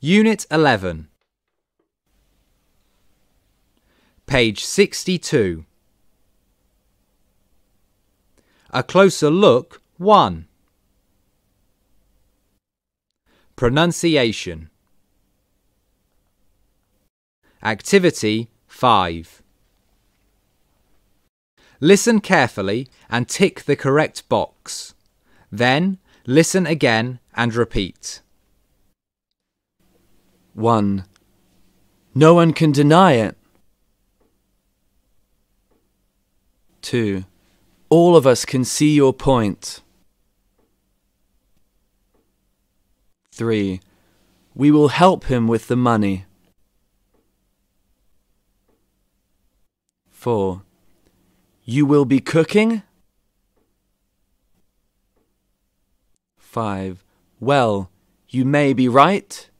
Unit 11. Page 62. A closer look 1. Pronunciation. Activity 5. Listen carefully and tick the correct box. Then listen again and repeat. 1. No one can deny it. 2. All of us can see your point. 3. We will help him with the money. 4. You will be cooking? 5. Well, you may be right.